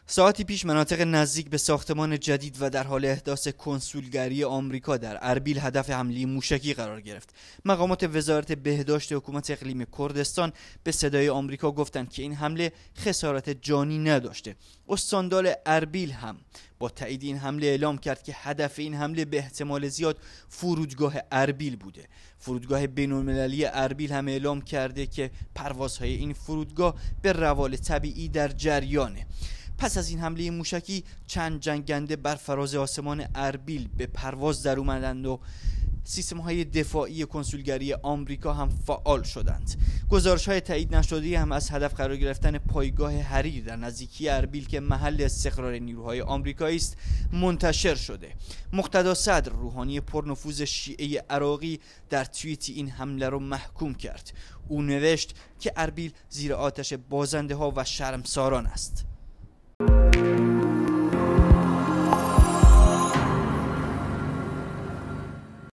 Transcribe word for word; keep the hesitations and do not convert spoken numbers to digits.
ساعتی پیش مناطق نزدیک به ساختمان جدید و در حال احداث کنسولگری آمریکا در اربیل هدف حمله موشکی قرار گرفت. مقامات وزارت بهداشت حکومت اقلیم کردستان به صدای آمریکا گفتند که این حمله خسارت جانی نداشته. استاندار اربیل هم با تایید این حمله اعلام کرد که هدف این حمله به احتمال زیاد فرودگاه اربیل بوده. فرودگاه بین‌المللی اربیل هم اعلام کرده که پروازهای این فرودگاه به روال طبیعی در جریانه. پس از این حمله موشکی چند جنگنده بر فراز آسمان اربیل به پرواز در اومدند و سیستم‌های دفاعی کنسولگری آمریکا هم فعال شدند. گزارش‌های تایید نشده هم از هدف قرار گرفتن پایگاه حریر در نزدیکی اربیل که محل استقرار نیروهای آمریکایی است منتشر شده. مقتدا صدر روحانی پرنفوذ شیعه عراقی در توییتی این حمله رو محکوم کرد. او نوشت که اربیل زیر آتش بازنده ها و شرمساران است.